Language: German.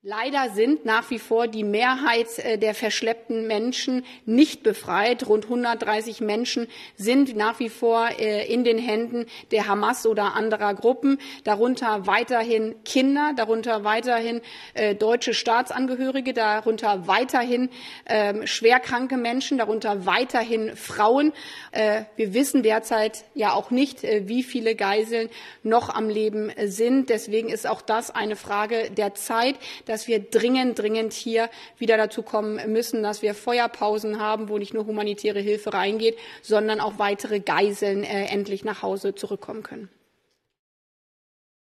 Leider sind nach wie vor die Mehrheit der verschleppten Menschen nicht befreit. Rund 130 Menschen sind nach wie vor in den Händen der Hamas oder anderer Gruppen, darunter weiterhin Kinder, darunter weiterhin deutsche Staatsangehörige, darunter weiterhin schwerkranke Menschen, darunter weiterhin Frauen. Wir wissen derzeit ja auch nicht, wie viele Geiseln noch am Leben sind. Deswegen ist auch das eine Frage der Zeit, dass wir dringend hier wieder dazu kommen müssen, dass wir Feuerpausen haben, wo nicht nur humanitäre Hilfe reingeht, sondern auch weitere Geiseln endlich nach Hause zurückkommen können.